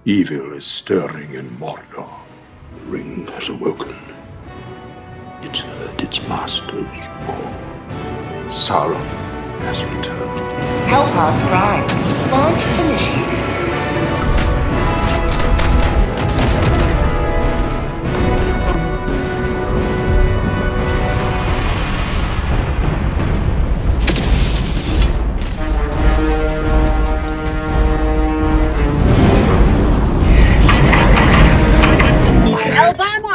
Evil is stirring in Mordor. The ring has awoken. It's heard its master's call. Sauron has returned. Hellpods Prime. Launch initiated. Alabama!